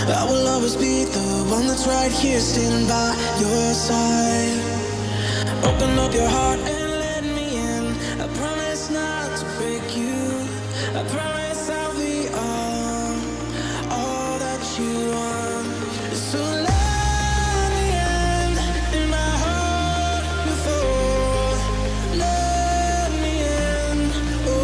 I will always be the one that's right here, standing by your side. Open up your heart and let me in. I promise not to break you. I promise I'll be all that you want. So let me in my heart before. Let me in. Oh,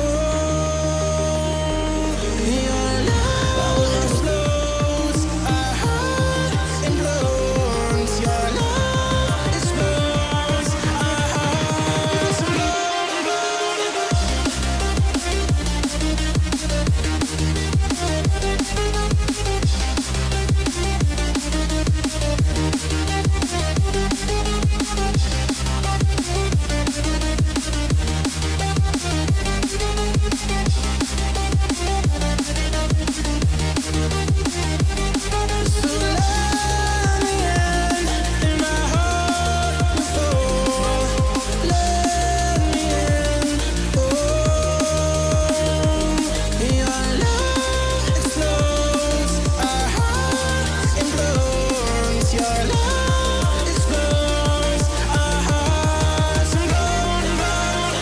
your love explodes. Our hearts implodes. Your love explodes. Our hearts implode. So let me in my heart before. Let me in. Oh, your love explodes. Our hearts implodes. Your love explodes. Our hearts implode, implode.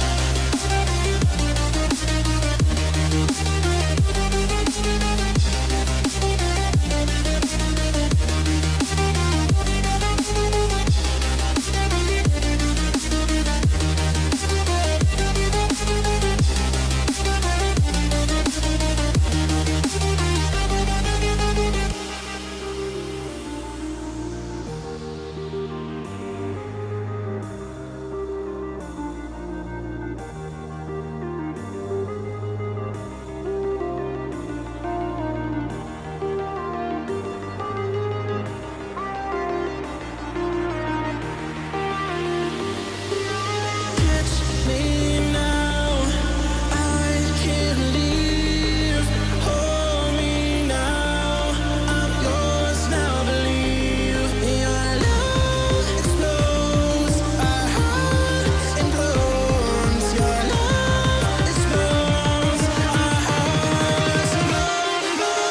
Catch me now, I can't leave. Hold me now, I'm yours now. Believe your love explodes. Our hearts implodes. Your love explodes. Our hearts implode,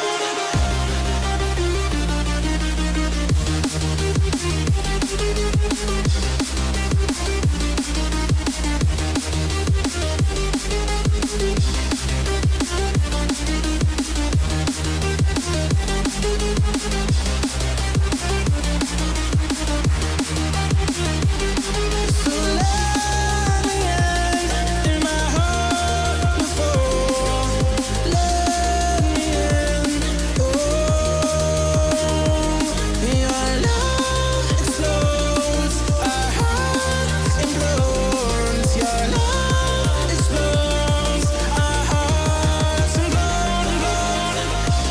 so let me in my heart before. Let me in. Oh, your love explodes. Our hearts implodes. Your love explodes. Our hearts implode, implode.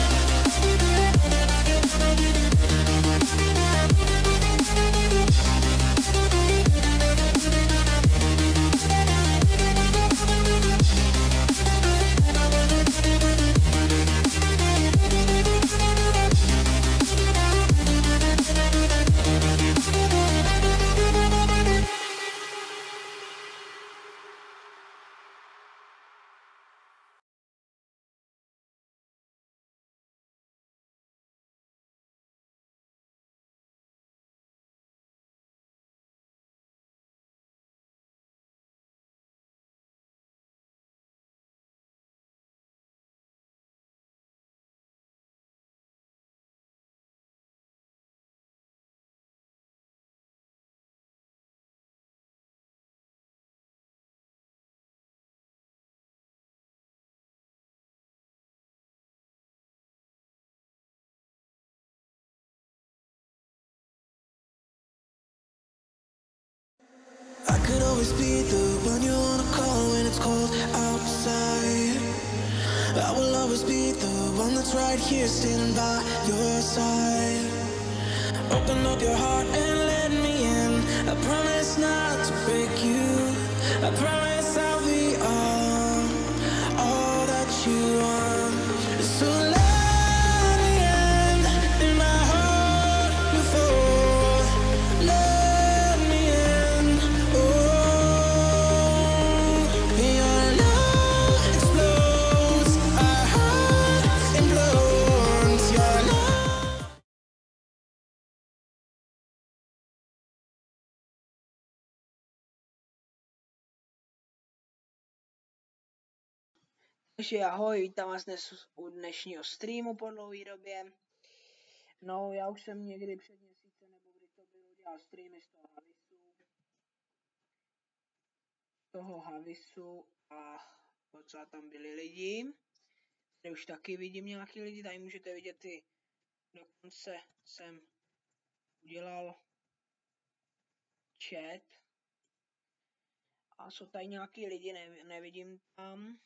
I could always be the one you wanna call when it's cold outside. I will always be the one that's right here, standing by your side. Open up your heart and let me in. I promise not to break you. I promise I'll be all that you want. So let me in my heart before. Let me in. Oh, your love explodes. Our hearts implodes. Your love Takže ahoj, vítám vás dnes u dnešního streamu po dlouhé době. No, já už jsem někdy před měsícem, nebo kdy to bylo, dělal streamy z toho Havisu a docela tam byli lidi. Tady už taky vidím nějaký lidi, tady můžete vidět i dokonce jsem udělal chat. A jsou tady nějaký lidi, nevidím tam.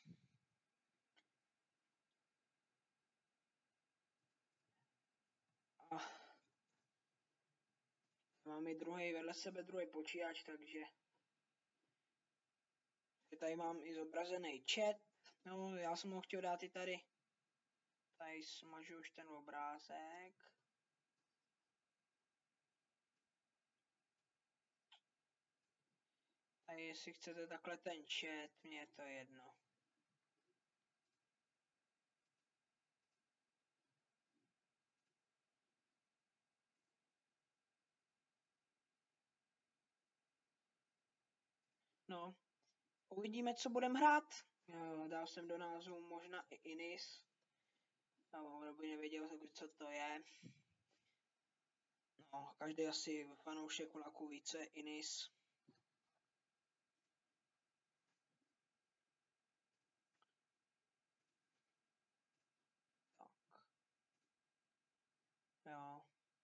A mám i druhý vedle sebe druhý počítač, takže tady mám i zobrazený chat. No, já jsem ho chtěl dát i tady. Tady smažu už ten obrázek. A jestli chcete takhle ten chat, mně je to jedno. No, uvidíme, co budeme hrát. Dal jsem do názvu možná i Inis. No, kdo by nevěděl, co to je. No, každý asi fanoušek vlaku ví, co je Inis. Tak. Jo.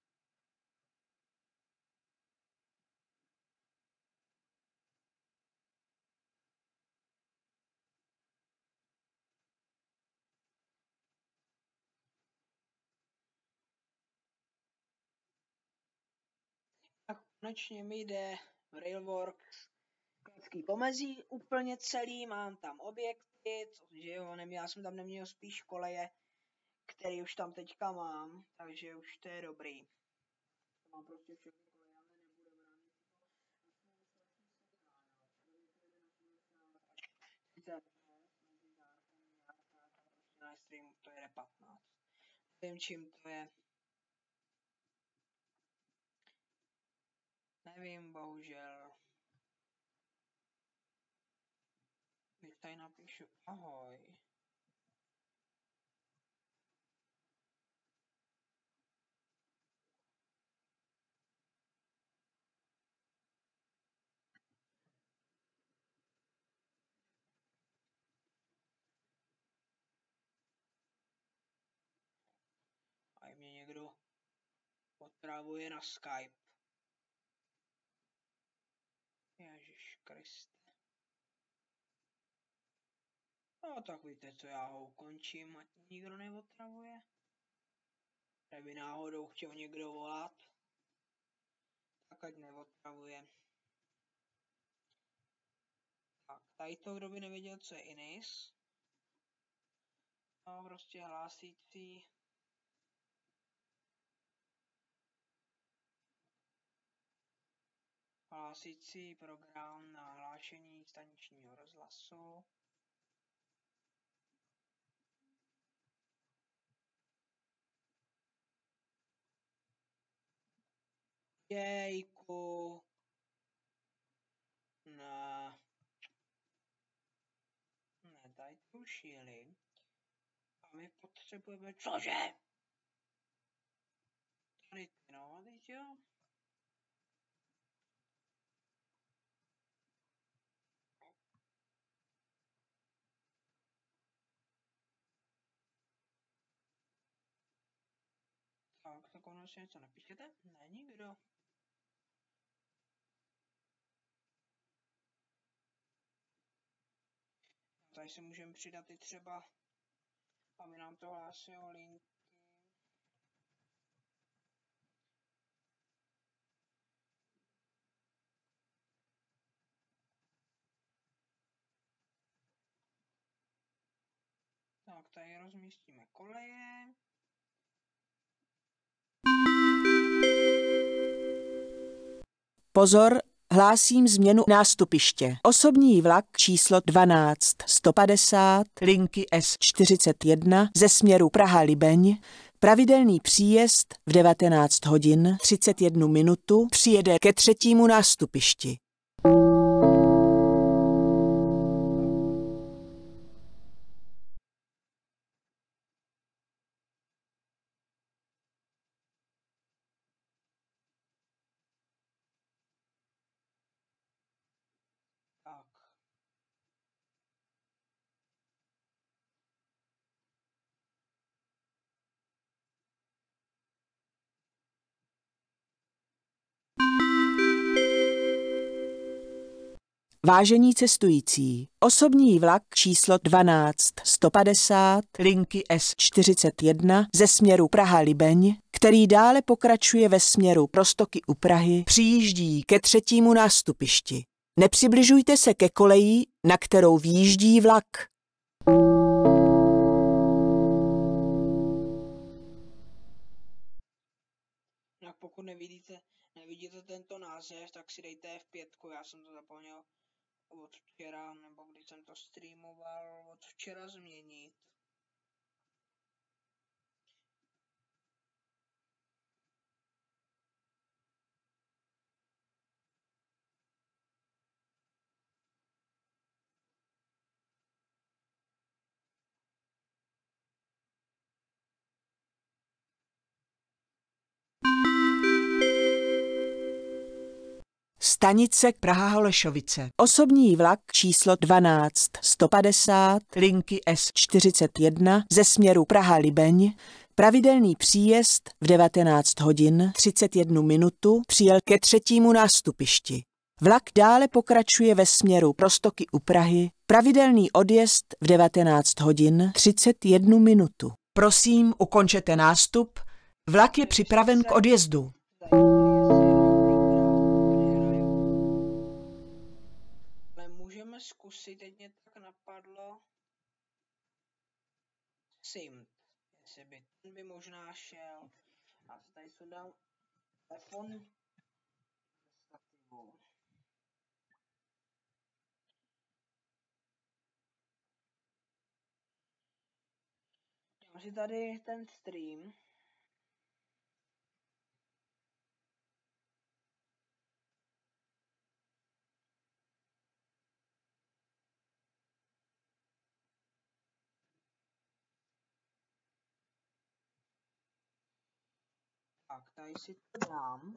Tak konečně mi jde Railworks Kladský pomezí úplně celý, mám tam objekty, což jo, já jsem tam neměl spíš koleje, který už tam teďka mám, takže už to je dobrý. Mám prostě všechny koleje, ale nebude bránit. Na streamu to jede 15. Nevím, čím to je. Nevím, bohužel. Když tady napíšu ahoj. A mě někdo otravuje na Skype. Ježiš Kriste. No tak víte co, já ho ukončím, ať nikdo neotravuje. Kdyby náhodou chtěl někdo volat, tak ať neotravuje. Tak, tady to, kdo by nevěděl, co je Inis. No, prostě hlásící program na hlášení staničního rozhlasu. Jejku. Ne, tady to už jeli. A my potřebujeme, cože? Tady ty, no, teď jo. Tak, to konečně něco napíšete? Ne, nikdo. Tady si můžeme přidat i třeba, aby nám to hlásilo linky. Tak, tady rozmístíme koleje. Pozor, hlásím změnu nástupiště. Osobní vlak číslo 12 150 linky S41 ze směru Praha-Libeň. Pravidelný příjezd v 19 hodin 31 minutu přijede ke 3. nástupišti. Vážení cestující, osobní vlak číslo 12150 linky S41 ze směru Praha-Libeň, který dále pokračuje ve směru Roztoky u Prahy, přijíždí ke 3. nástupišti. Nepřibližujte se ke koleji, na kterou vjíždí vlak. Tak pokud nevidíte tento název, tak si dejte F5, já jsem to zapomněl od včera, nebo když jsem to streamoval od včera změnit. Stanice Praha-Holešovice. Osobní vlak číslo 12150 linky S41 ze směru Praha-Libeň, pravidelný příjezd v 19 hodin 31 minutu přijel ke 3. nástupišti. Vlak dále pokračuje ve směru Roztoky u Prahy, pravidelný odjezd v 19 hodin 31 minutu. Prosím, ukončete nástup, vlak je připraven k odjezdu. Můžeme zkusit, teď mě tak napadlo Simt, jestli by ten by možná šel. A tady se dám telefon. Dám si tady ten stream. Tak, tady si to dám.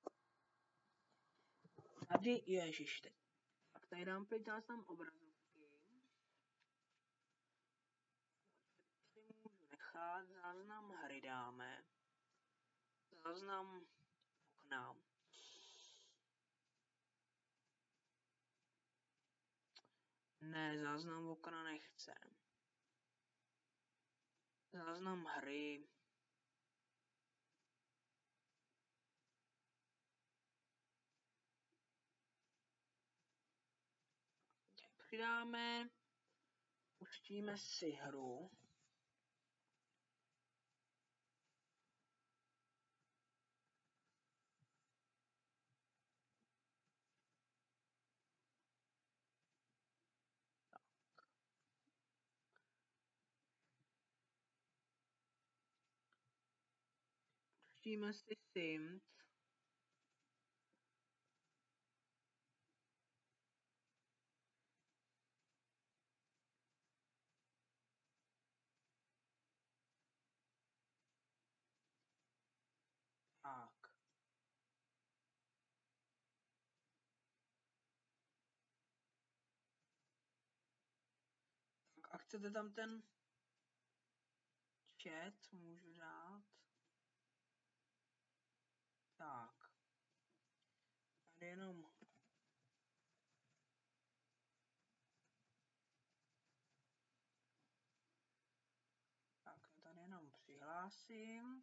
Tady, ježiš, teď. Tak tady dám pryč záznam obrazovky. Tady můžu nechat, záznam hry dáme. Záznam okna. Ne, záznam okna nechce. Záznam hry. Přidáme, pustíme si hru. Pustíme si Sims. Tak. A chcete tam ten chat, můžu dát. Tak. Tady jenom tak, tady jenom přihlásím.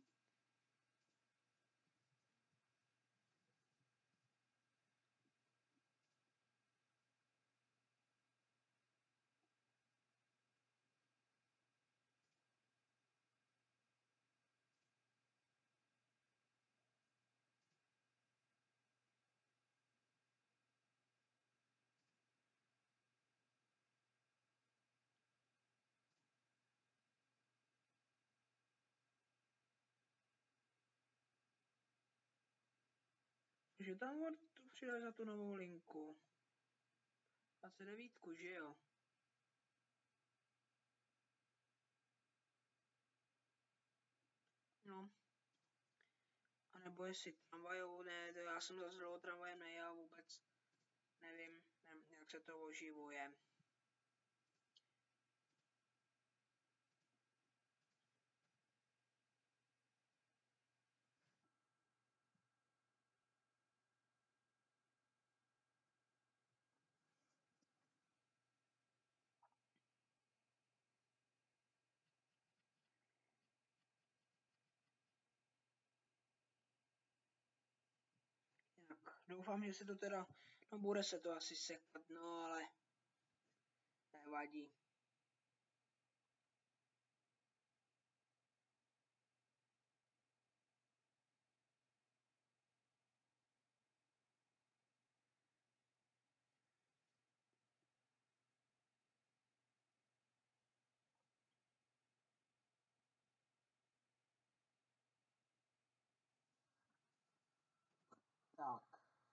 Takže tam přidal za tu novou linku. 29, že jo? No. A nebo jestli tramvajou, ne, to já jsem zase dlouho tramvajem nejel vůbec. Nevím, jak se to oživuje. Doufám, že se to teda, no bude se to asi sekat, no ale nevadí. Tak.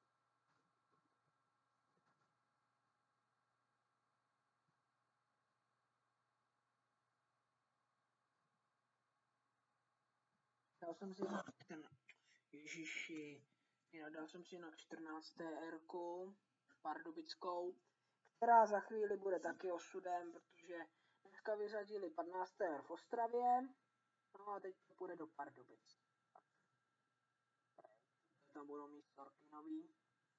Dal jsem si ten, ježiši, dal jsem si na 14. R-ku pardubickou, která za chvíli bude taky osudem, protože dneska vyřadili 15. R v Ostravě, no a teď to půjde do Pardubic. Tam budou mít sorky nový.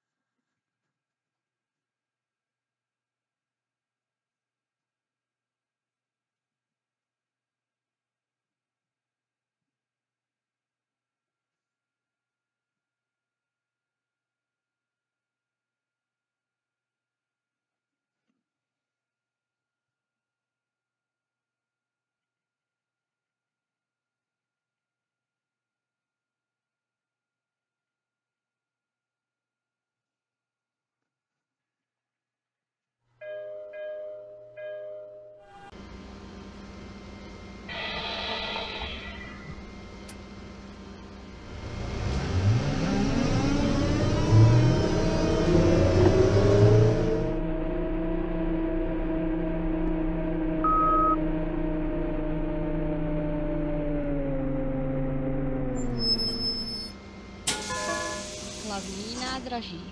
Hlavní nádraží.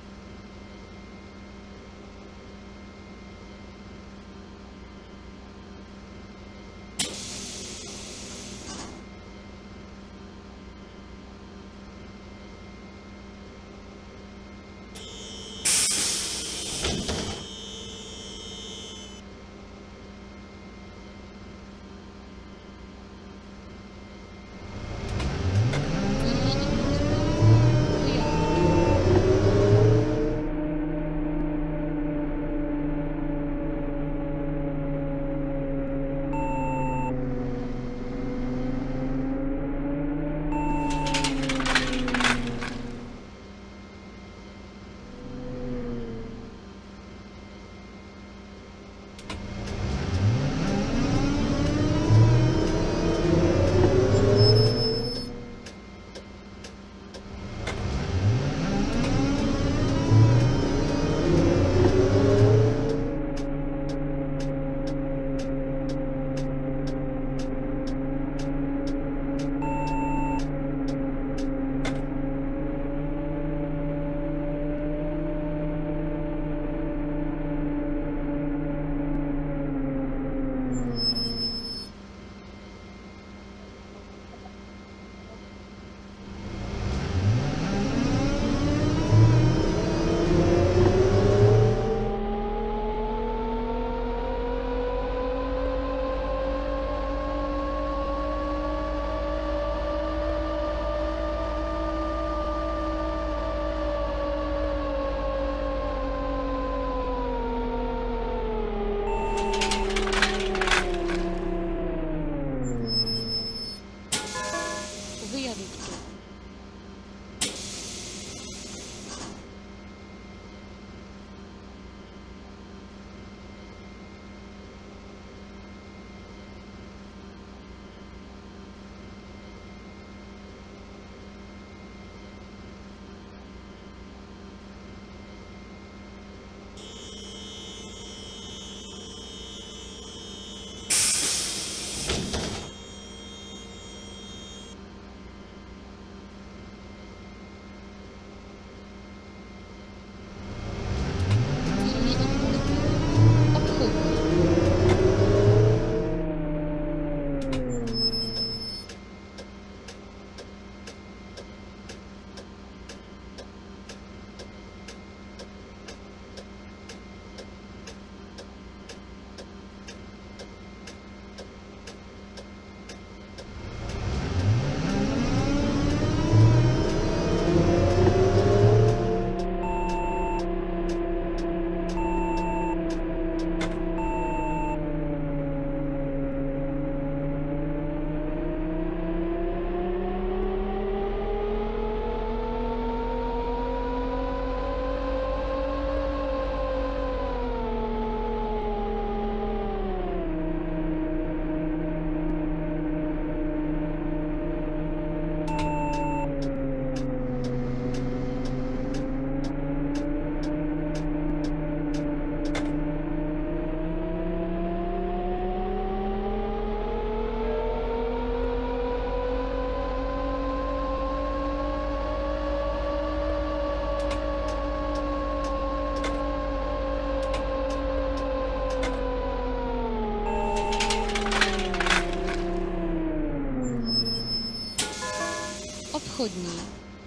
Východní.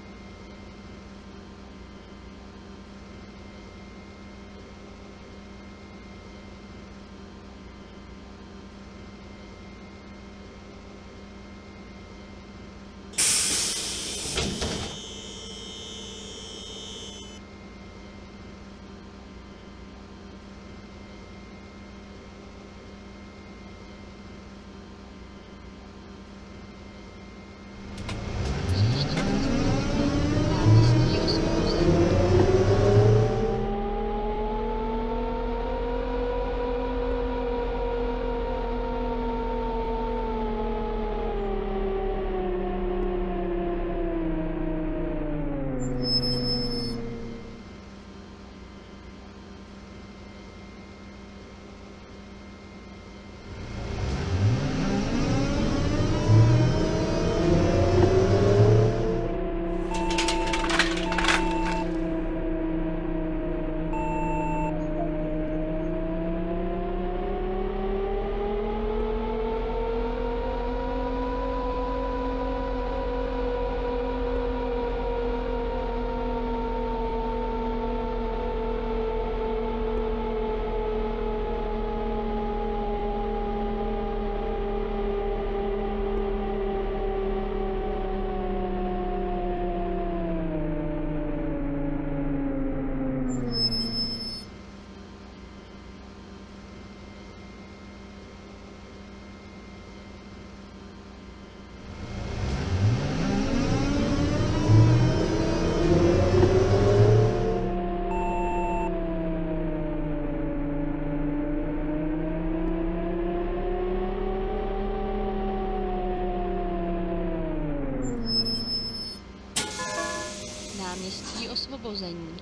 Náměstí Osvobození.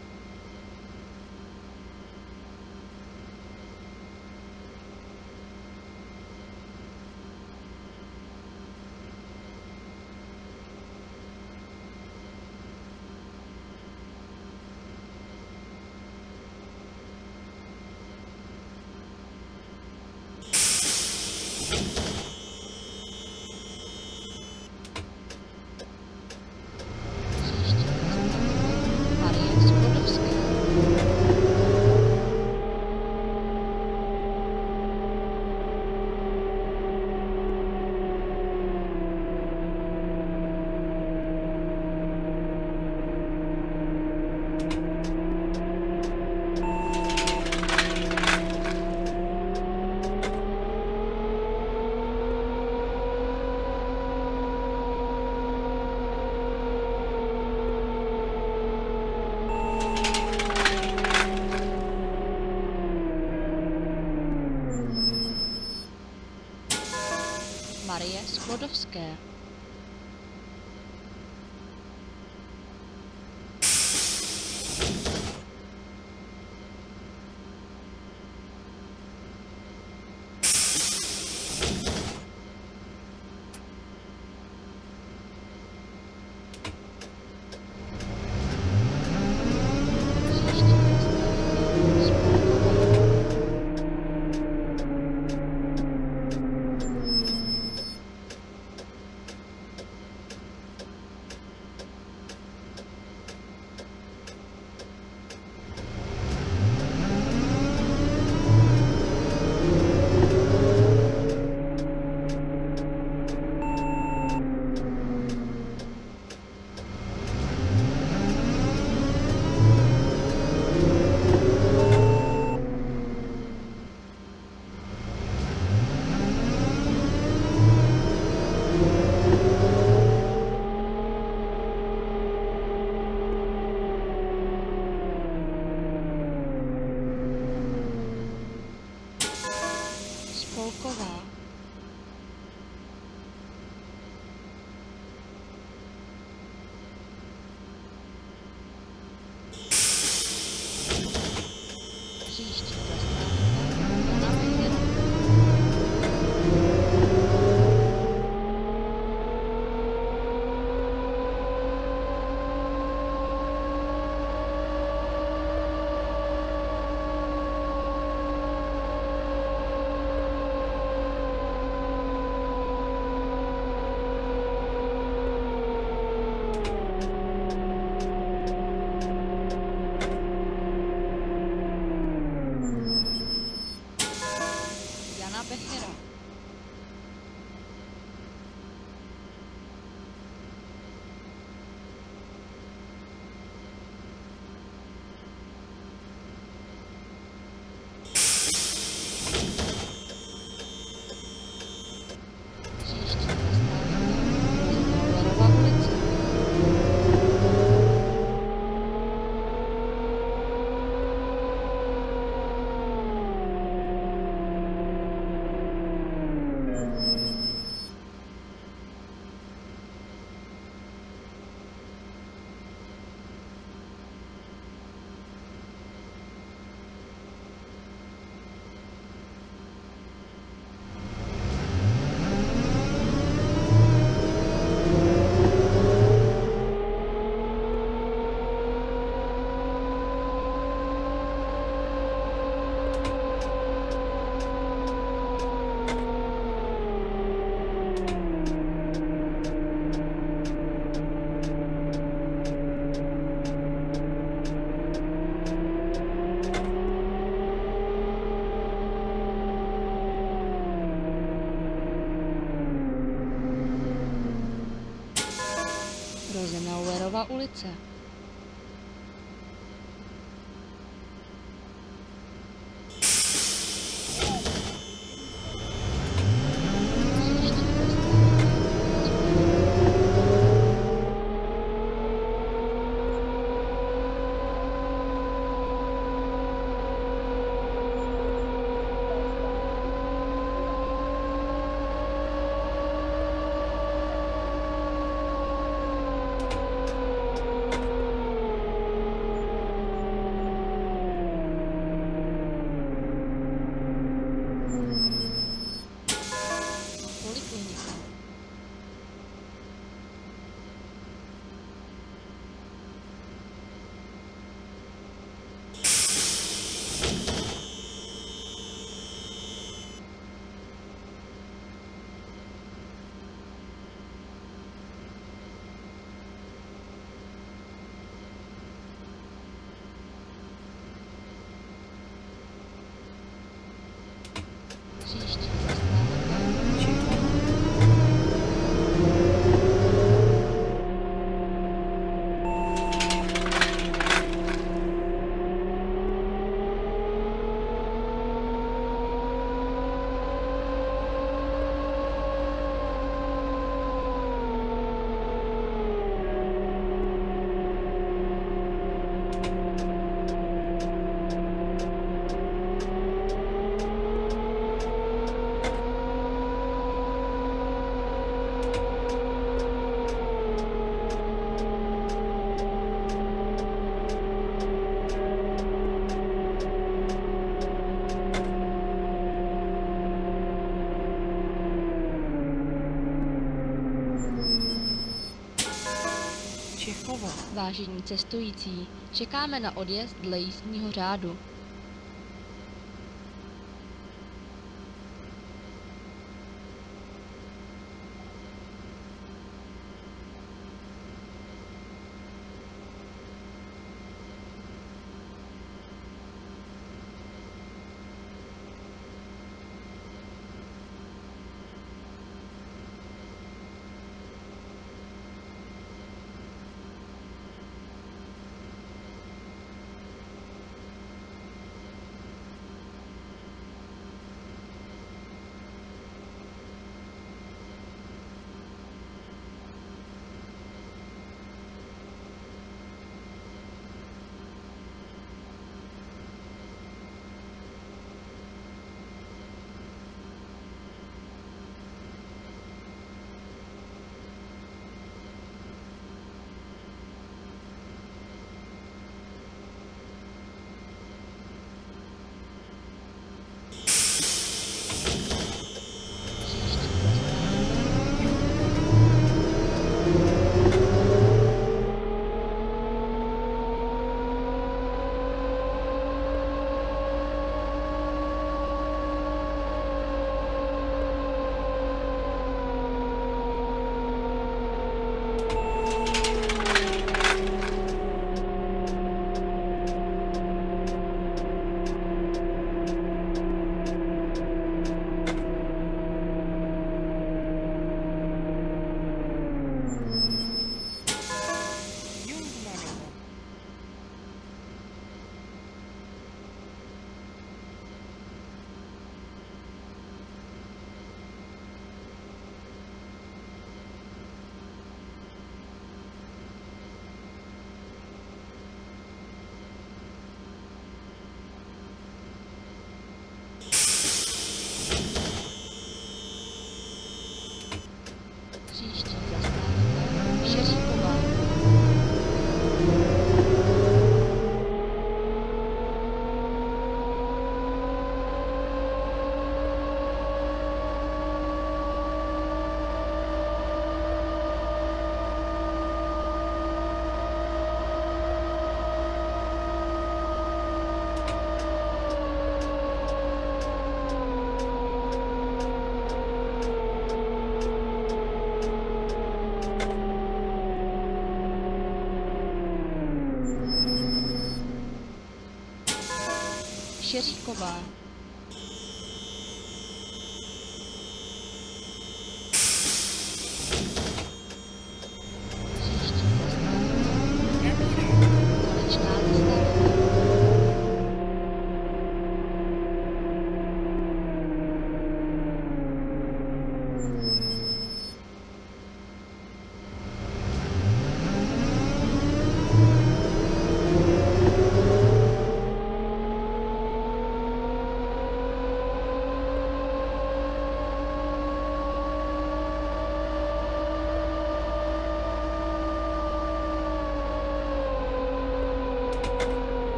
Marie Sklodovská. Marie Sklodovské. Karlova ulice. Příští zastávka Čechlava. Čechova. Vážení cestující, čekáme na odjezd dle jízdního řádu. Příští zastávka Šeříková. Šeříková. Příští zastávka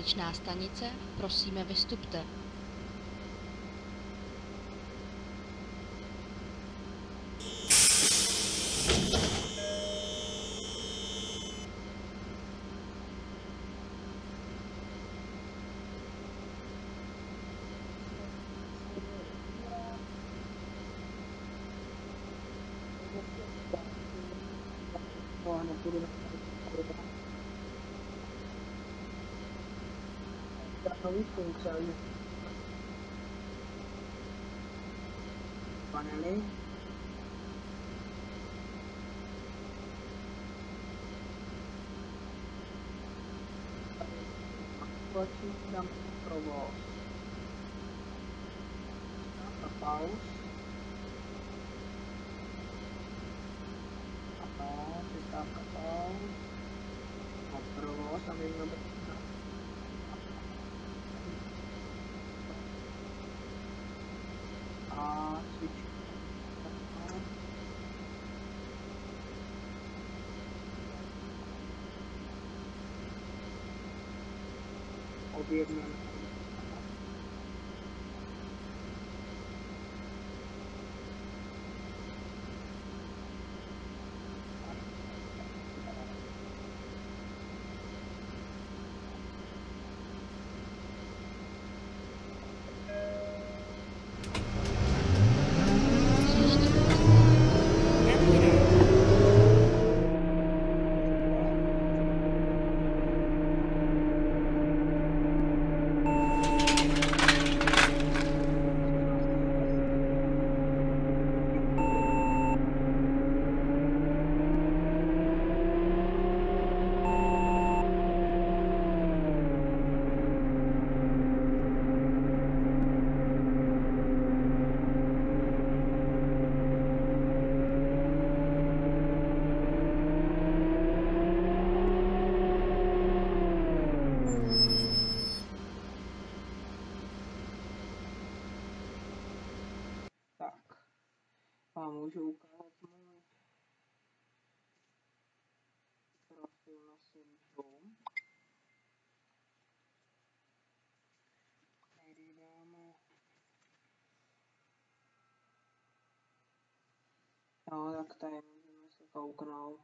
konečná stanice, prosíme vystupte. Nový funkce, panely. Dám provoz. Pauz. Přestávka pauz. A provoz, aby měl a cvička. Objedneme. A můžu ukázat můj profil na Simtu. Tady dáme. No, tak tady můžeme se kouknout.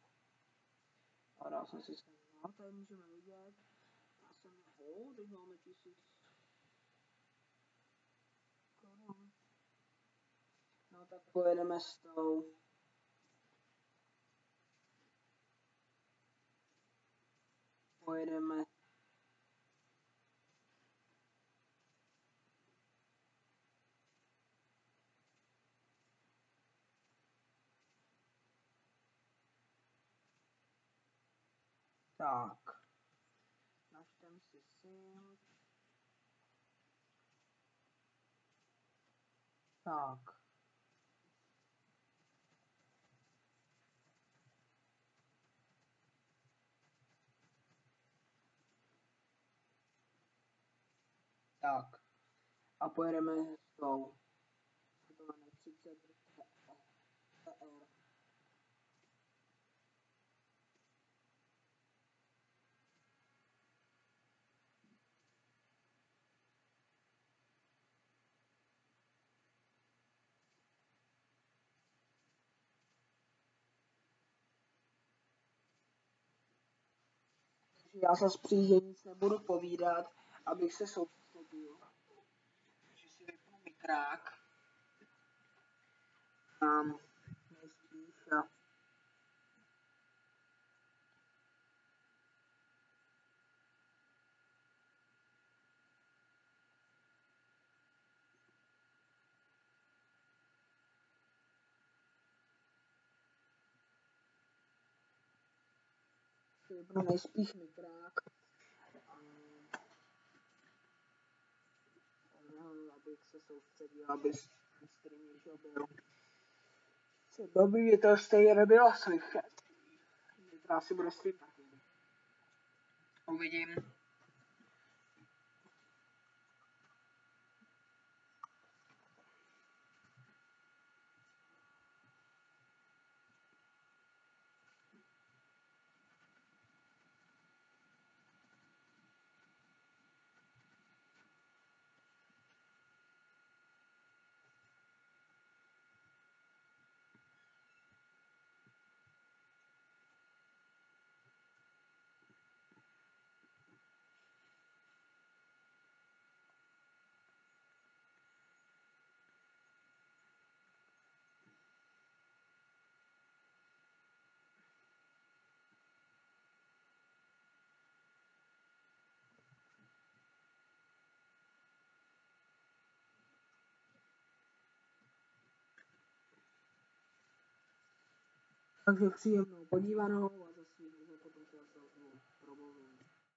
A dál jsem si skanál, tady můžeme vidět. Já jsem teď máme 1000 korun. No tak pojedeme s tou. Pojedeme. Tak. Naštem si sim. Tak. Tak. A pojedeme s tou. To máme 30 TR. Já se spříždění nic nebudu povídat, abych se soustředil. Takže si vypnu mikrák. Nejspíš si vypnu nejspíš mikrák. Abych se soustředil, aby stream ještě byl. Dobrý, to stejně nebylo slyšet. Zítra asi bude stream taky. Uvidím. Takže příjemnou podívanou a za svým potom se zase ozvu promluvím.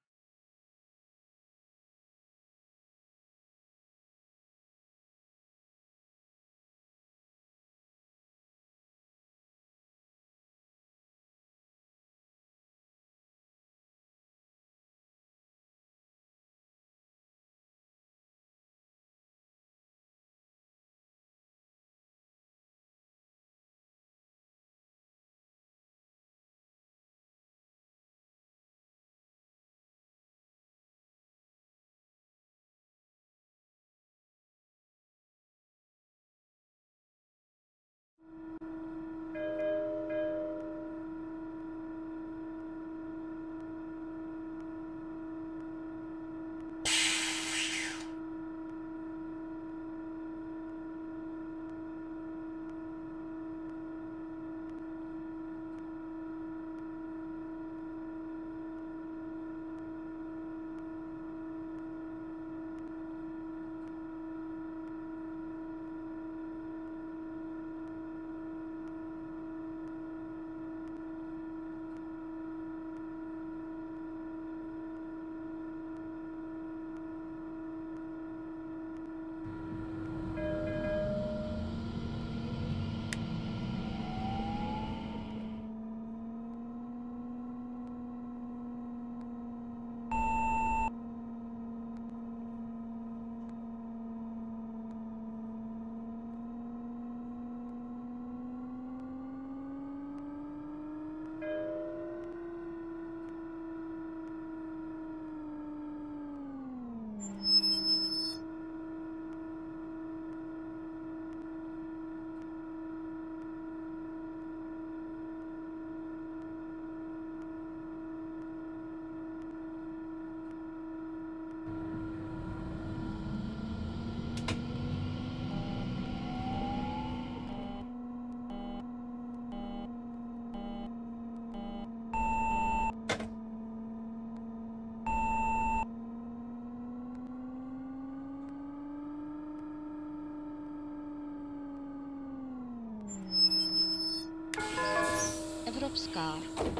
Evropská.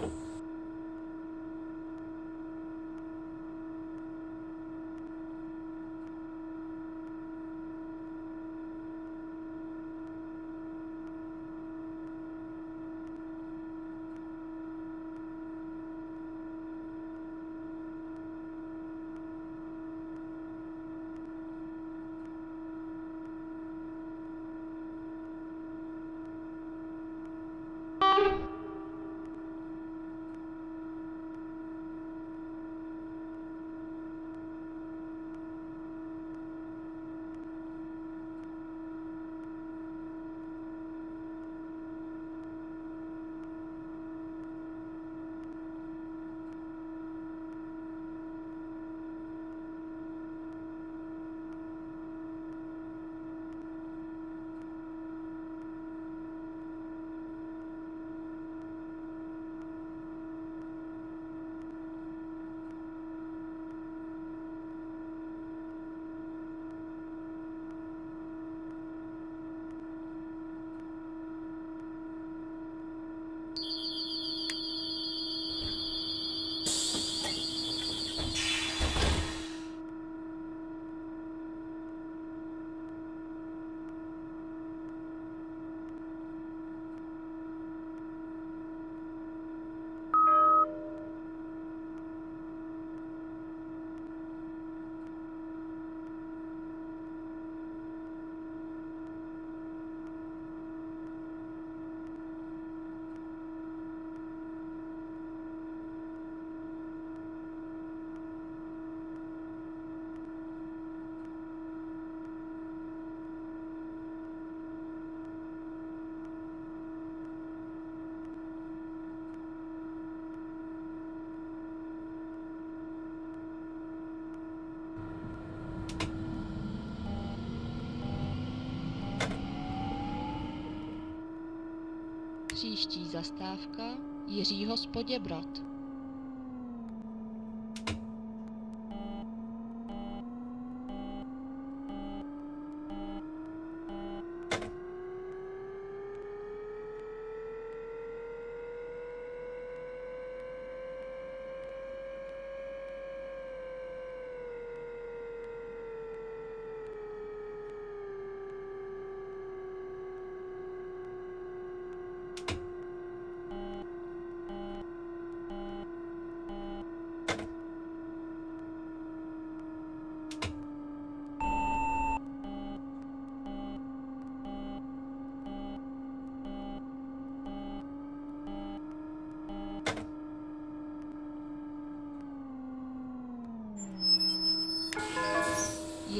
Příští zastávka Jiřího z Poděbrad.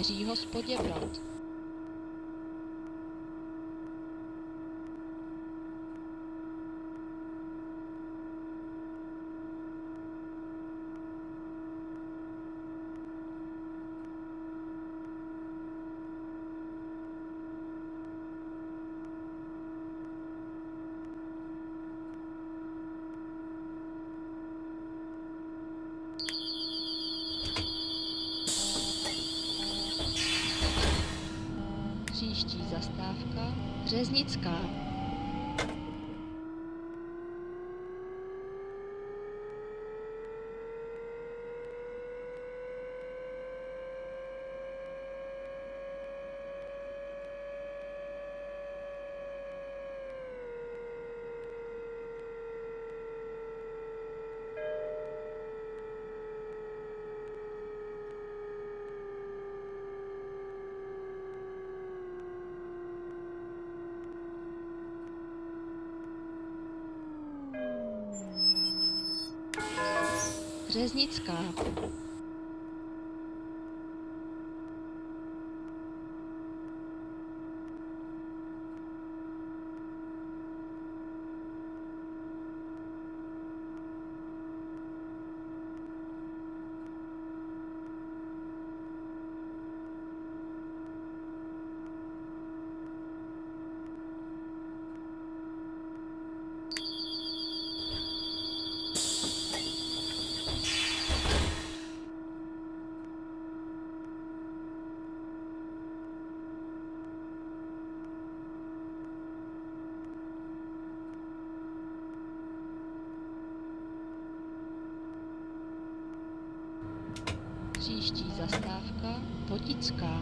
Jiřího z Poděbrad. Příští zastávka Řeznická. Řeznická. Příští zastávka Votická.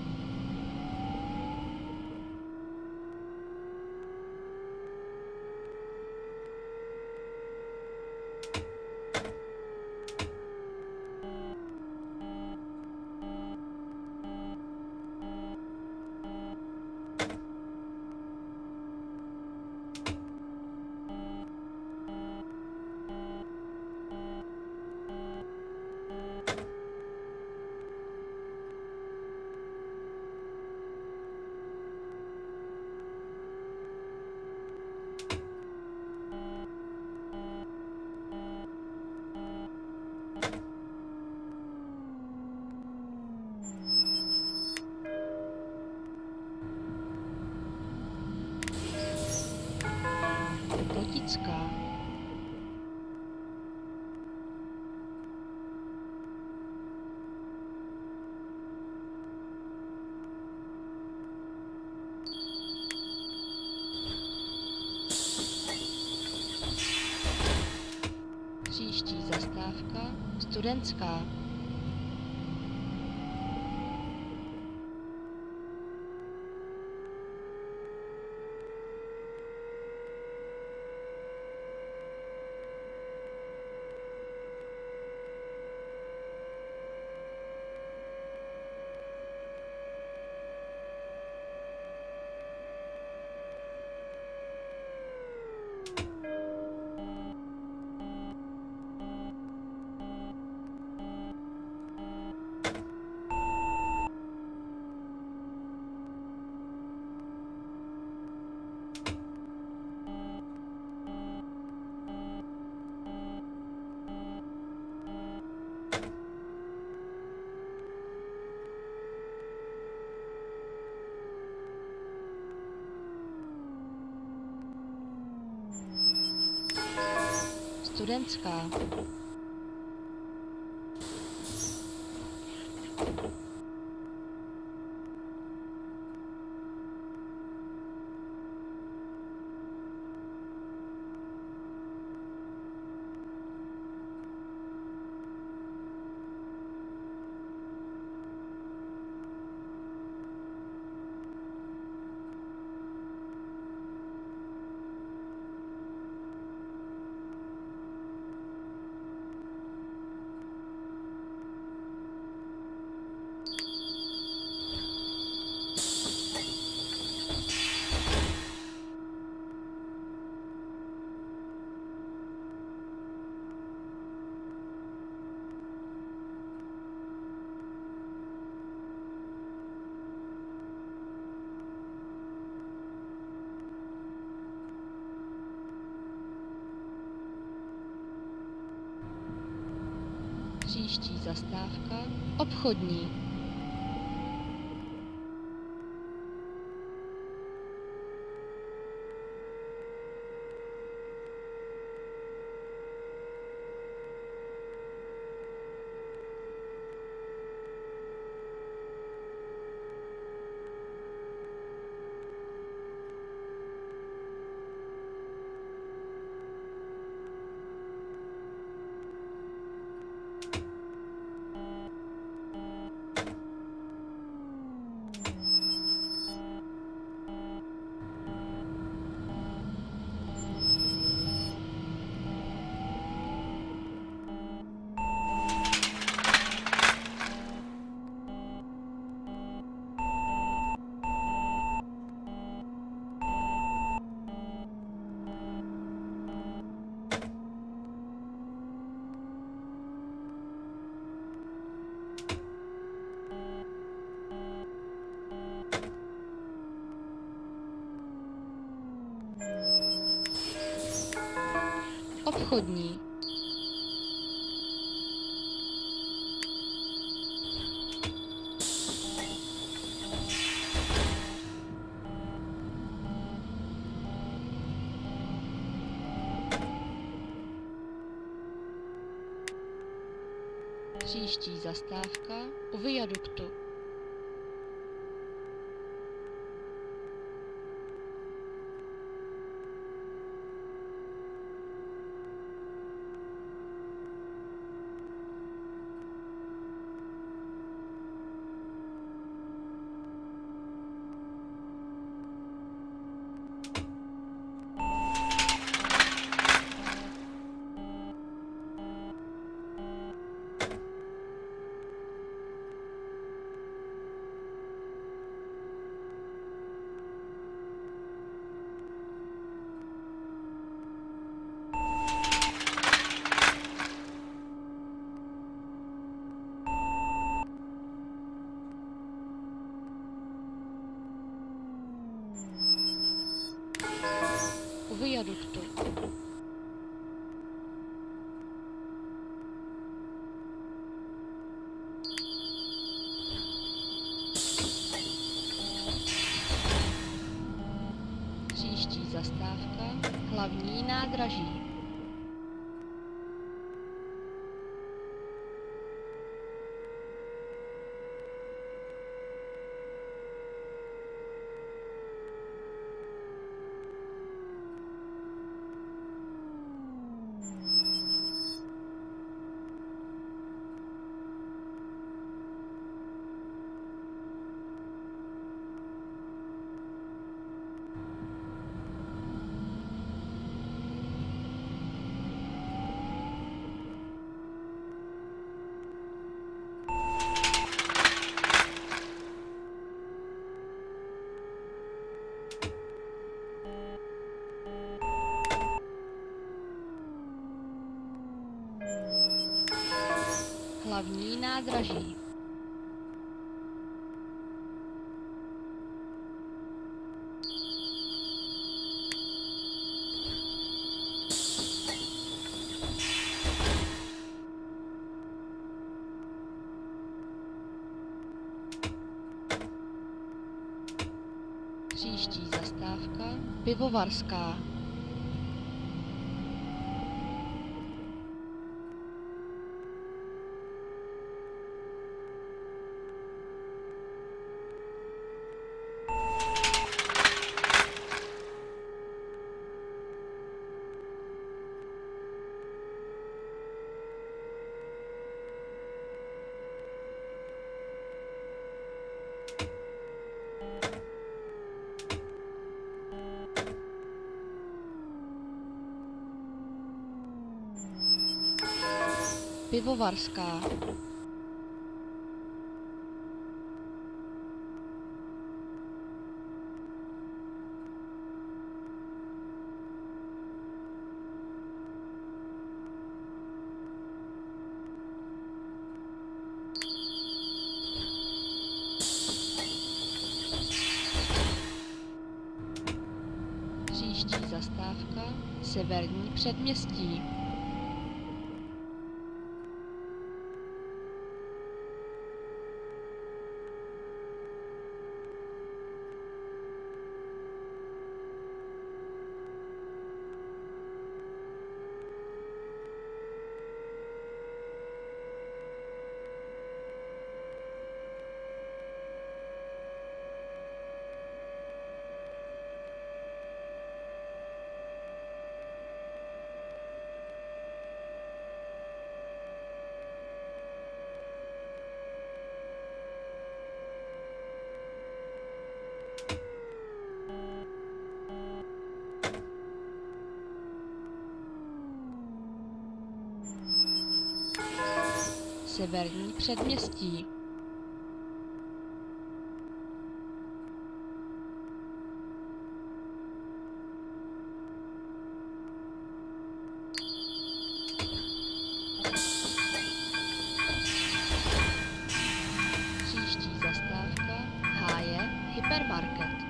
Votická. Příští zastávka Studentská. Studentská. Příští zastávka obchodní. Obchodní. Příští zastávka u viaduktu. U viaduktu. Příští zastávka hlavní nádraží. Hlavní nádraží. Příští zastávka Pivovarská. Pivovarská. Příští zastávka Severní předměstí. Severní předměstí. Příští zastávka Háje hypermarket.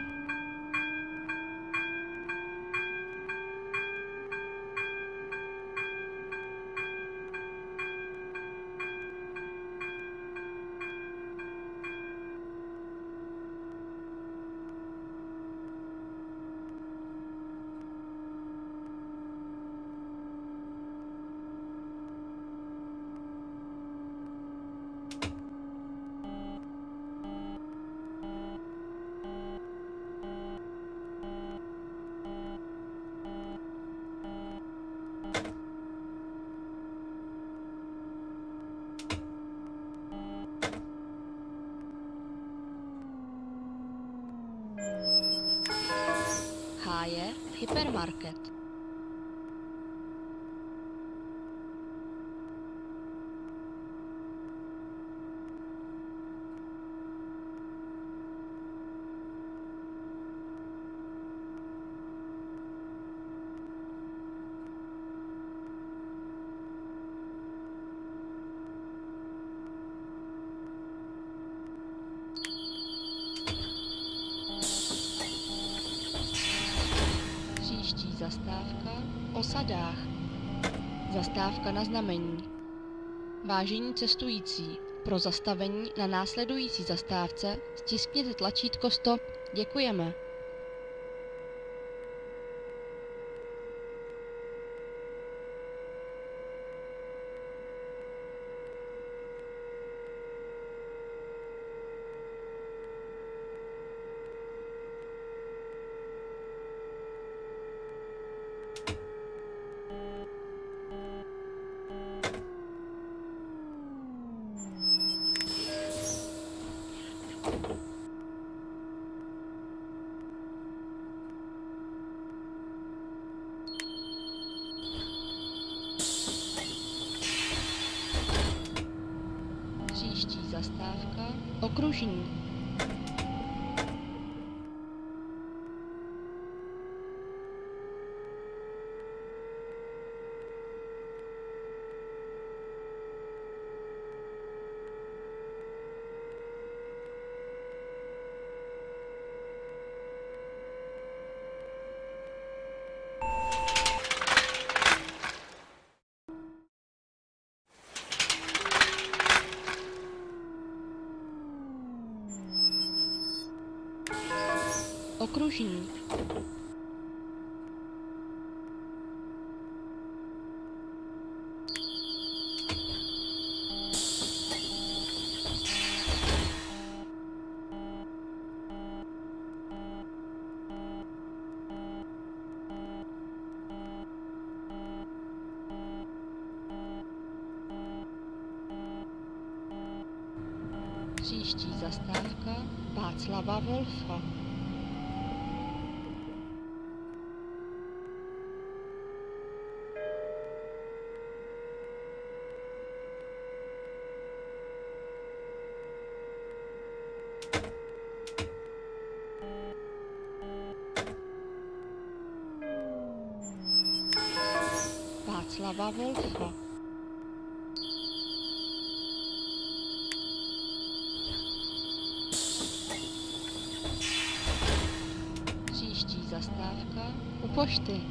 Háje hypermarket. Příští zastávka Osadách. Zastávka na znamení. Vážení cestující, pro zastavení na následující zastávce stiskněte tlačítko Stop. Děkujeme. Příští zastávka Okružní. Okružní. Příští zastávka Václava Wolfa. Václava Wolfa. Příští zastávka u pošty.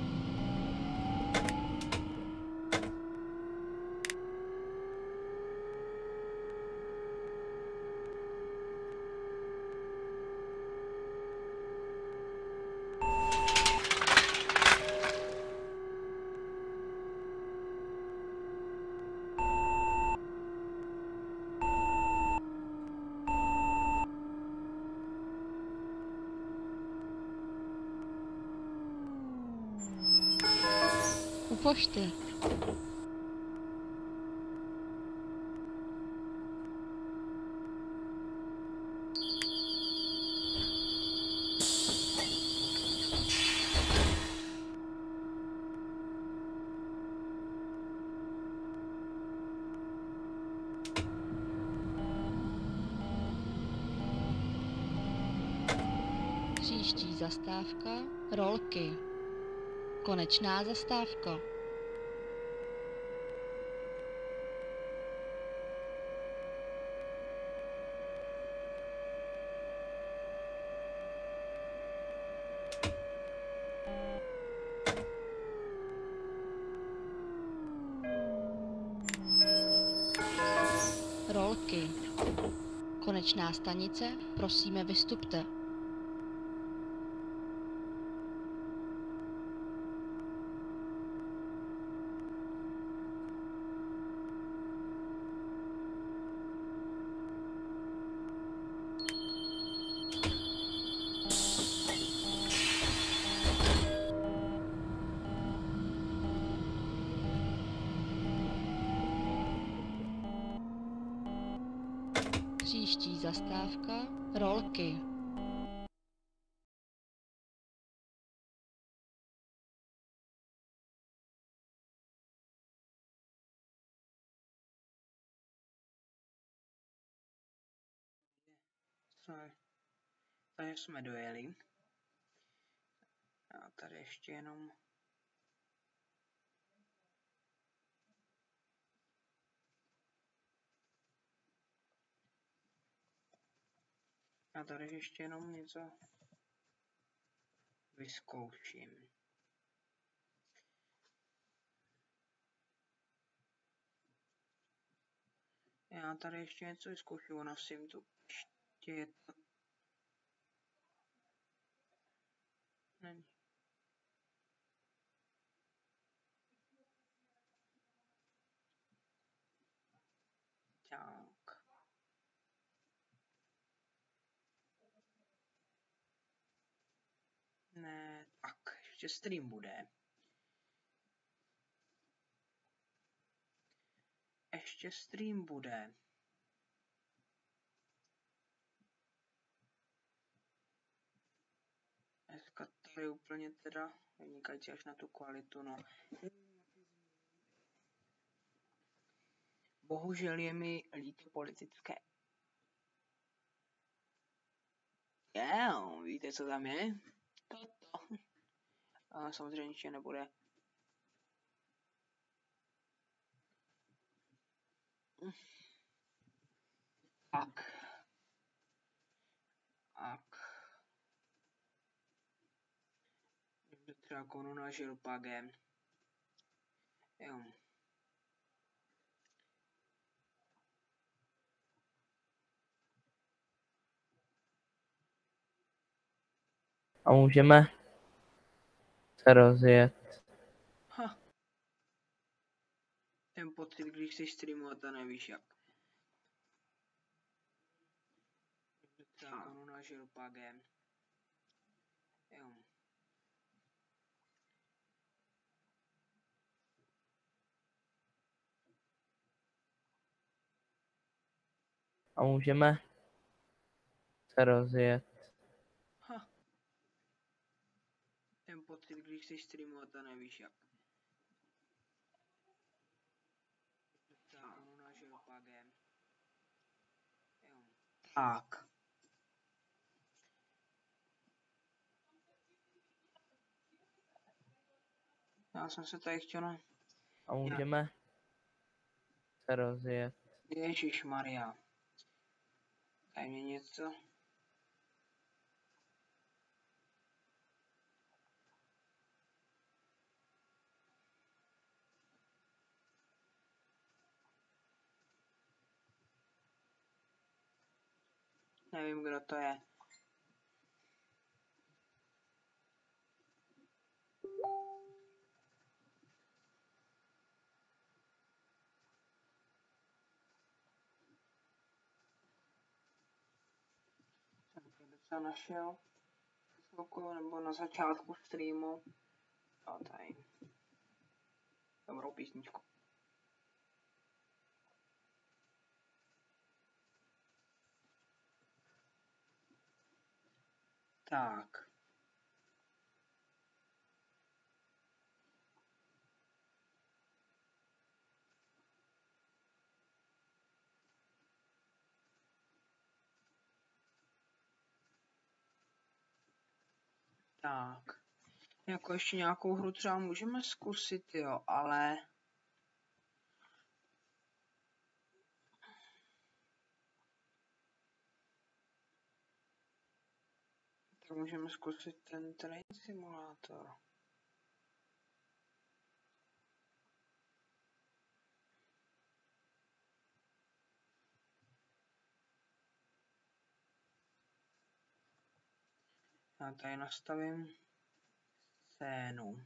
U pošty. Příští zastávka Rolky. Konečná zastávka. Rolky. Konečná stanice, prosíme vystupte. Příští zastávka Rolky. Takže jsme dojeli. A tady ještě jenom něco vyzkouším. Já tady ještě něco vyzkouším, ona si jim tu ještě je to... Není. Tak. Ne, tak, ještě stream bude. Ještě stream bude. Dneska tady úplně teda vynikající až na tu kvalitu, no. Bohužel je mi líto politické. Víte, co tam je? Toto. A samozřejmě ještě nebude. Tak. Třeba koruna žilpagem. Jo. A můžeme se rozjet. Ten pocit, když jsi streamovat a nevíš jak. Třeba koruna žilpagem. Jo. A můžeme se rozjet. Ten pocit, když jsi streamovat a nevíš jak. Třeba koruna žilpagem. Jo. Tak. Já jsem se tady chtěl... A můžeme se rozjet. Ježišmarja. Daj mě něco. Nevím, kdo to je. Jsem našel nebo na začátku streamu. A tady. Dobrou písničku. Tak. Tak. Jako ještě nějakou hru třeba můžeme zkusit, jo, ale... Tak můžeme zkusit ten Train Simulator. Já tady nastavím scénu.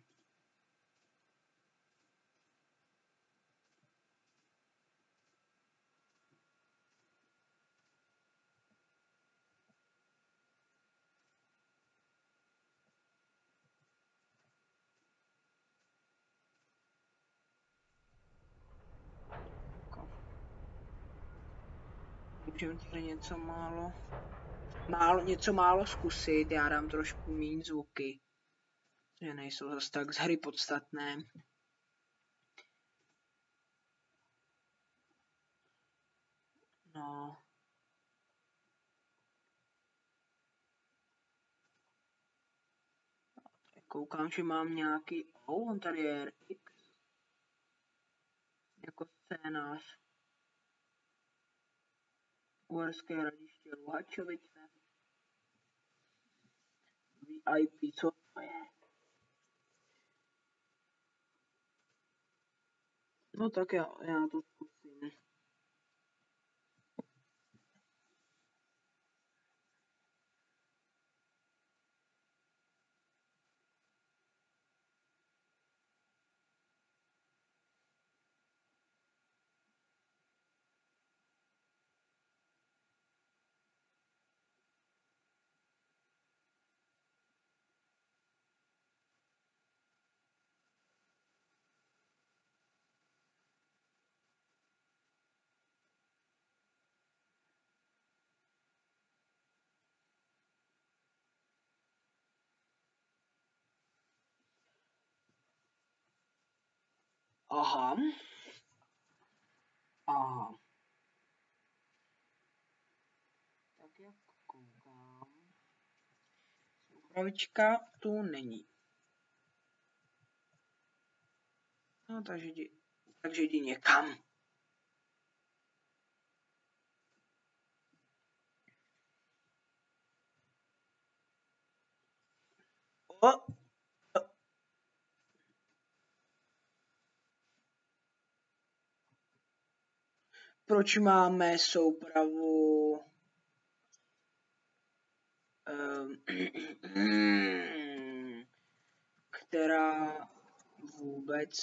Můžeme tady něco málo zkusit, já dám trošku méně zvuky, že nejsou zase tak z hry podstatné. No. Koukám, že mám nějaký... on tady je RX. Jako scénář. Uherské Hradiště, Luhačovice. VIP, co to je? No tak já to zkusím. Aha. Tak jak koukám. Soupravička tu není. No takže jdi někam. Proč máme soupravu která vůbec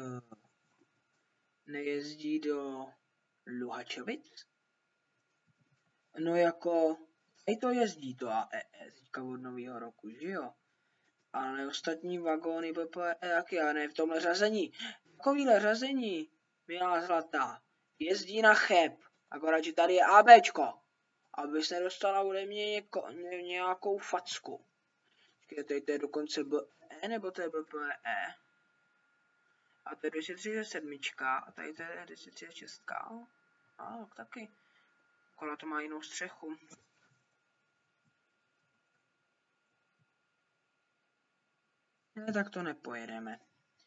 nejezdí do Luhačovic? No jako, i to jezdí to AES teďka od nového roku, že jo? Ale ostatní vagóny PPE, jak já ne, v tomhle řazení. Takovýhle řazení, milá zlatá, jezdí na Cheb, akorát, že tady je ABčko, aby se dostala ode mě nějakou facku. Tady to je dokonce BE, nebo to je BPE? A to je 237 a tady to je 236. A taky. Kola to má jinou střechu. Ne, tak to nepojedeme.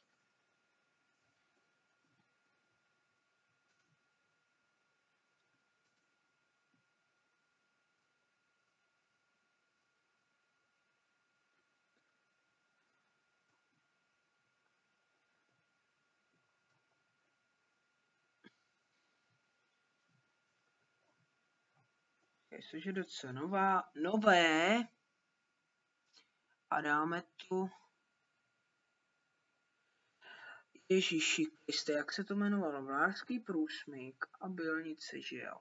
Jestliže docela nové a dáme tu Ježíši Kriste, jak se to jmenovalo? Vlárský průsmyk a Bylnice, že jo?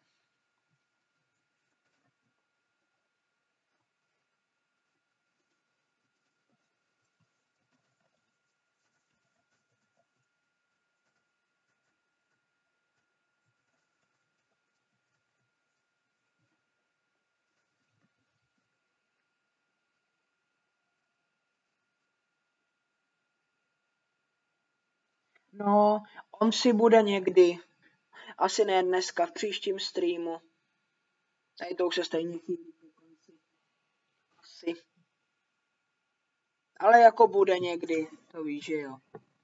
No, on si bude někdy. Asi ne dneska, v příštím streamu. Tady to už se stejně chýlí po konci. Asi. Ale jako bude někdy, to víš, že jo.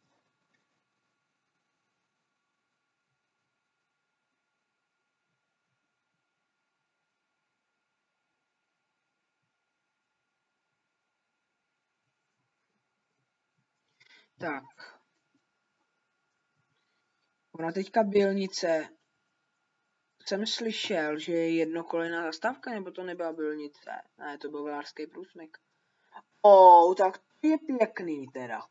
Tak. Ona teďka Bylnice. Jsem slyšel, že je jednokolejná zastávka, nebo to nebyla Bylnice? Ne, to byl Vlárský průsmyk. Tak to je pěkný teda.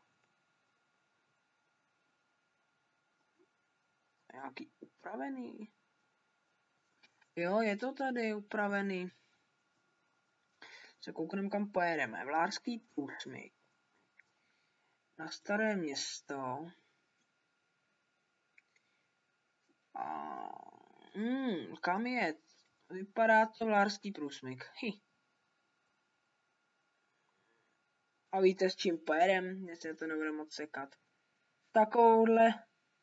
Nějaký upravený. Jo, je to tady upravený. Se koukneme, kam pojedeme. Vlárský průsmyk. Na Staré Město. Kam je? Vypadá to Vlárský průsmyk. A víte, s čím pojedem, jestli to nebude moc sekat. Takovouhle.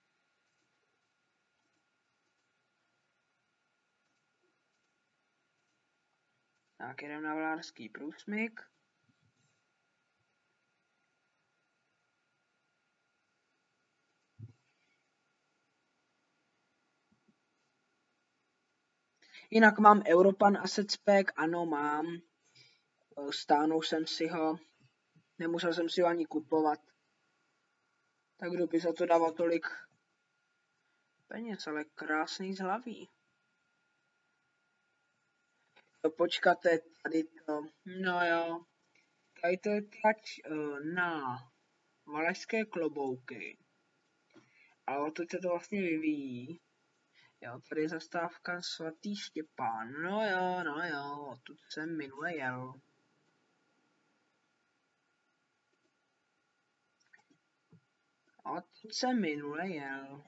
Tak jedem na Vlárský průsmyk. Jinak mám Europan Asset Spec, ano mám. Stáhnul jsem si ho. Nemusel jsem si ho ani kupovat. Tak kdo by za to dával tolik peněz, ale krásný zhlaví. To počkáte, tady to. No jo. Tady to je trať na Valašské Klobouky. Ale odtud se to vlastně vyvíjí. Jo, tady je zastávka Svatý Štěpán. No jo, odtud jsem minule jel. Odtud jsem minule jel.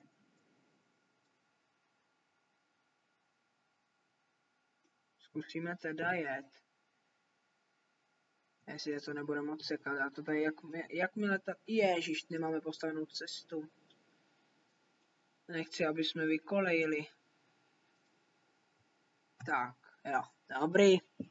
Zkusíme teda jet. Jestli to nebude moc sekat. A to tady jakmile ta... Ježiš, nemáme postavenou cestu. Nechci, aby jsme vykolejili. Tak, jo, dobrý.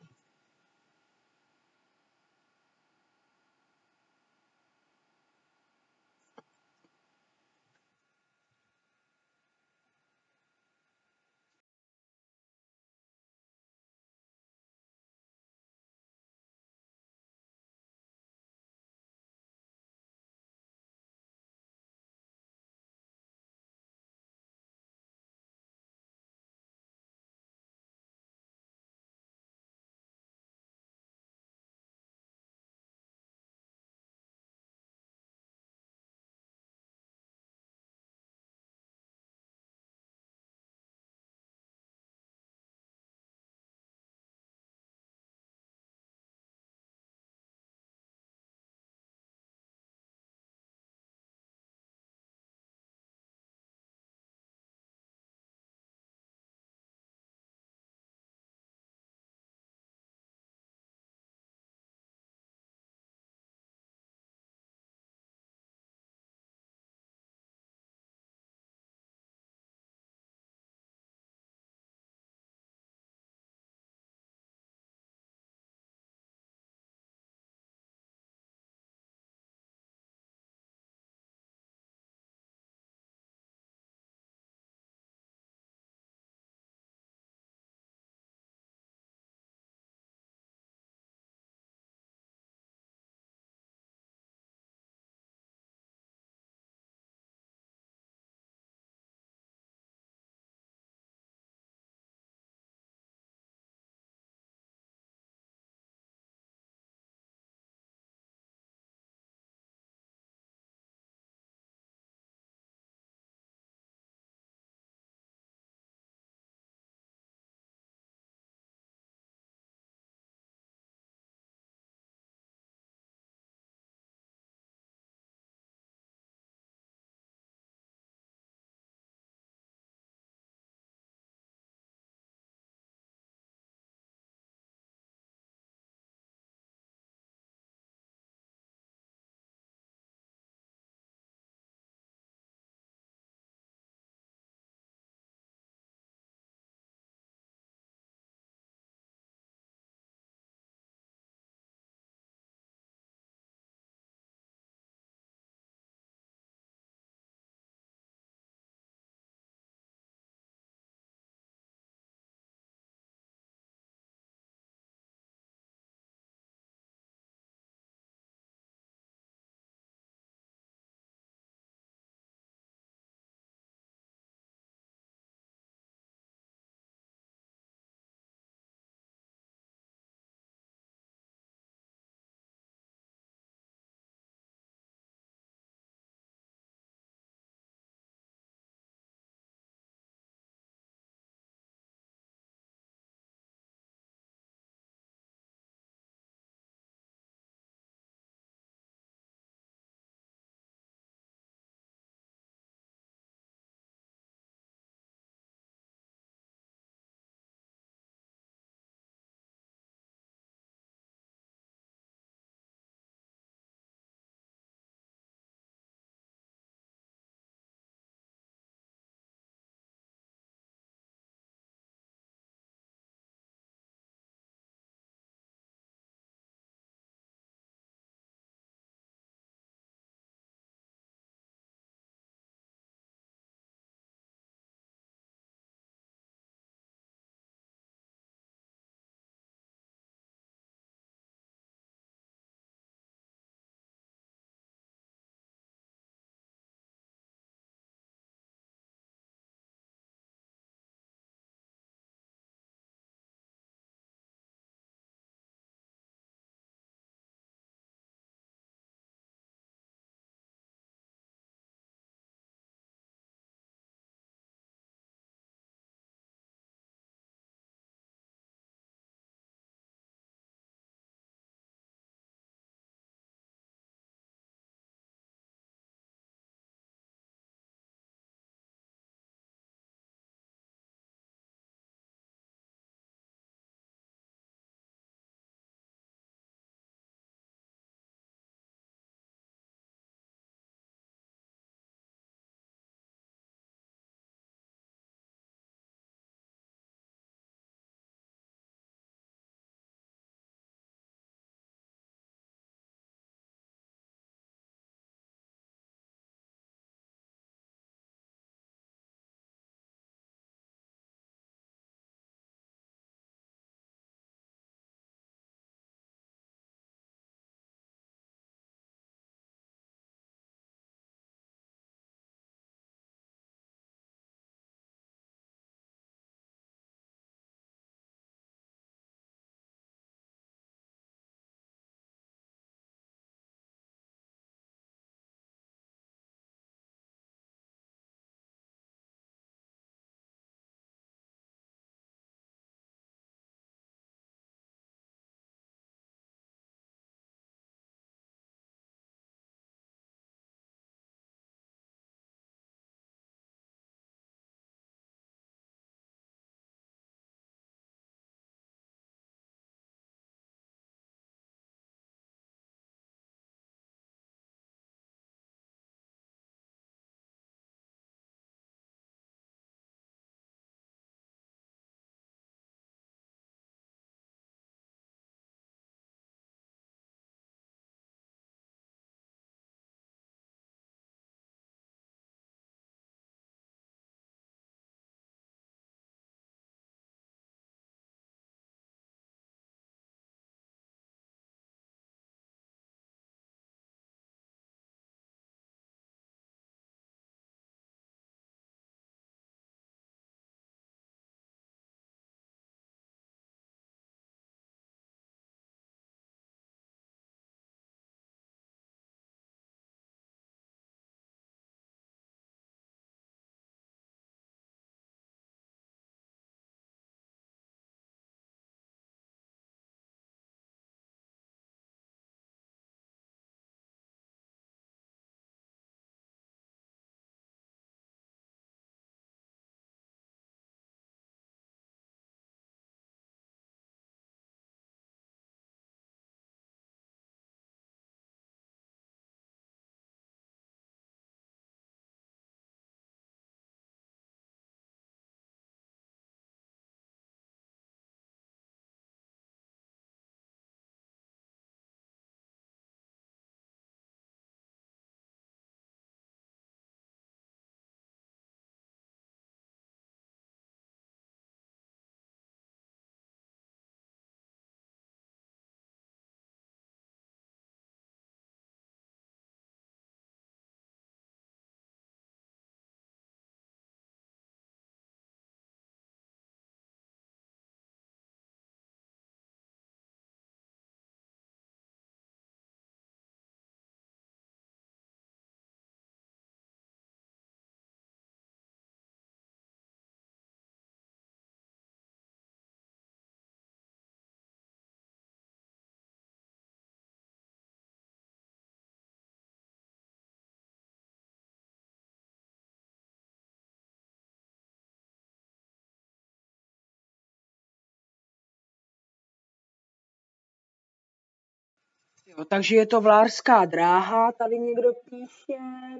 Jo, takže je to Vlárská dráha, tady někdo píše.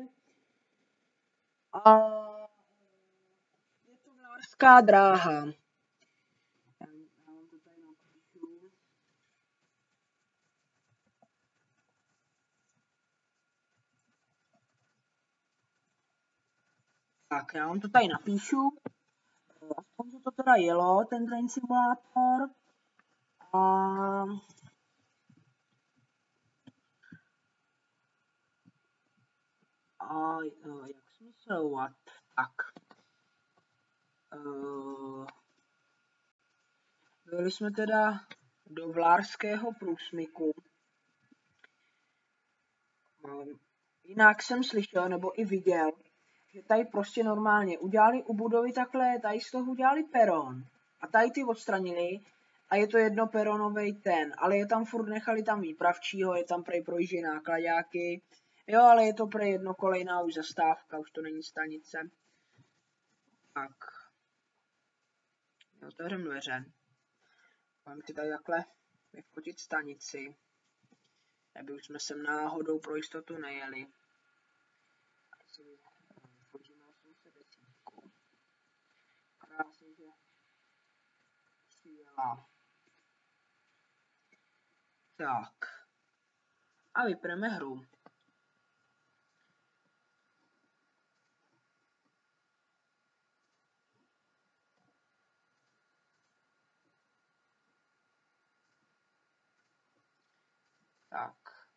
A je to Vlárská dráha. Já vám to tady napíšu. Tak, já vám to tady napíšu. Aspoň, že to teda jelo, ten train simulátor. A jak jsme sledovat? Tak. Byli jsme teda do Vlárského průsmyku. Jinak jsem slyšel, nebo i viděl, že tady prostě normálně udělali u budovy takhle, tady z toho udělali peron. A tady ty odstranili a je to jednoperonovej ten, ale je tam furt nechali tam výpravčího, je tam prej projíždějí nákladáky. Jo, ale je to prej jednokolejná už zastávka, už to není stanice. Tak. Otevřem dveře. Mám si tady takhle vyfotit stanici, aby už jsme sem náhodou pro jistotu nejeli. Vyfotíme 810. Krásně, že přijela. Tak. A vypneme hru. Tak.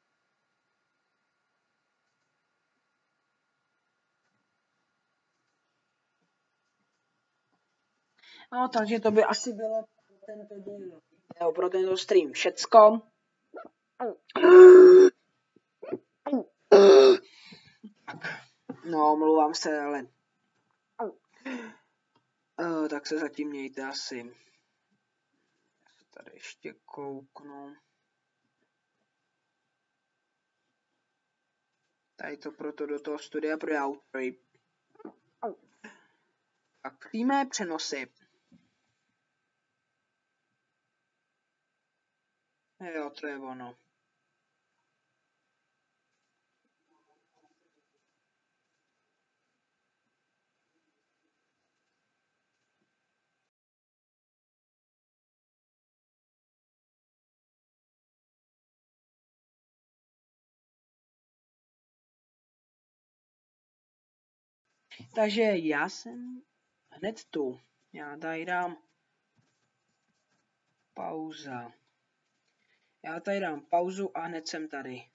No, takže to by asi bylo pro tento díl, pro tento stream všecko. No, omlouvám se, ale tak se zatím mějte asi. Já se tady ještě kouknu. Tady to proto do toho studia pro Outbreak. Tak, přímé přenosy. Jo, to je ono. Takže já jsem hned tu. Já tady dám pauza. Já tady dám pauzu a hned jsem tady.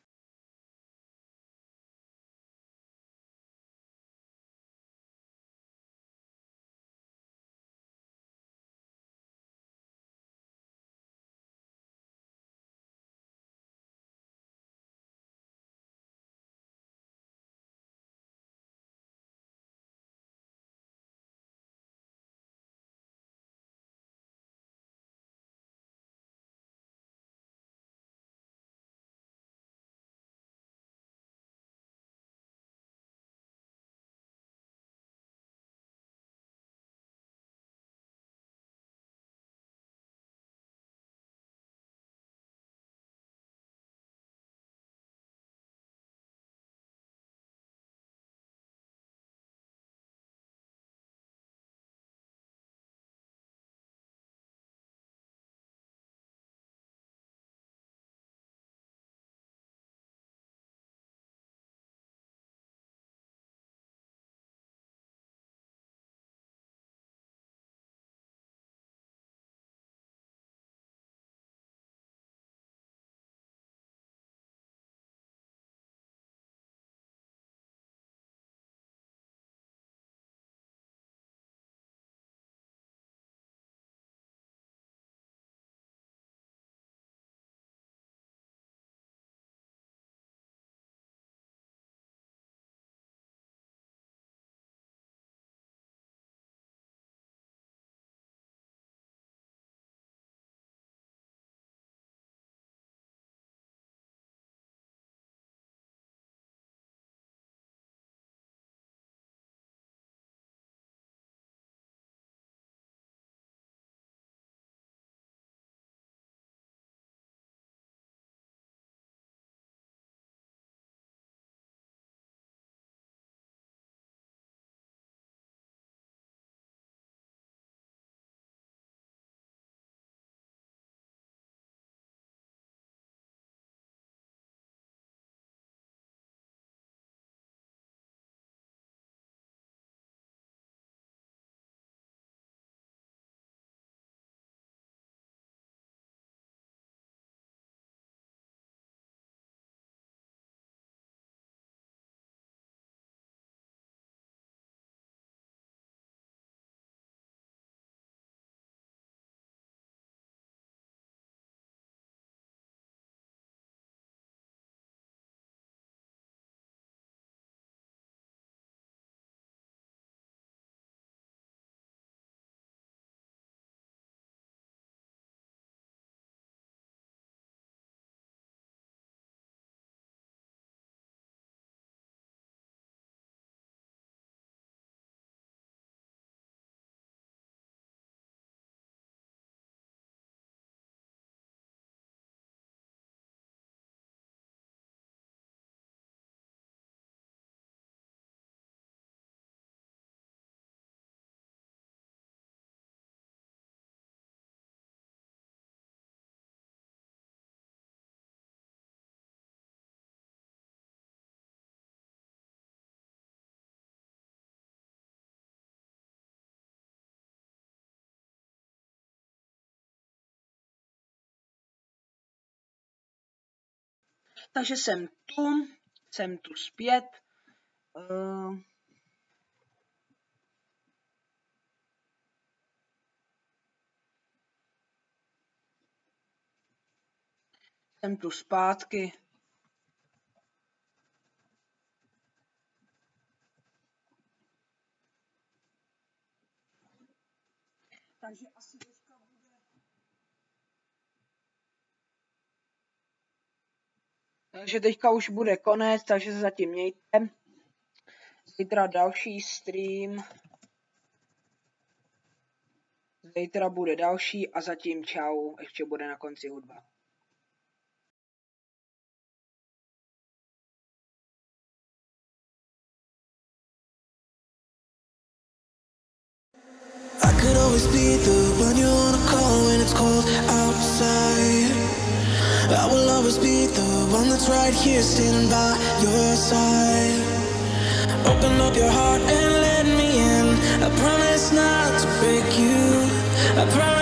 Takže jsem tu zpět. Jsem tu zpátky. Takže asi teďka bude... Takže teďka už bude konec, takže se zatím mějte. Zítra další stream. Zítra bude další a zatím čau, ještě bude na konci hudba. I could always be the one you wanna call when it's cold outside. I will always be the one that's right here standing by your side. Open up your heart and let me in. I promise not to break you. I promise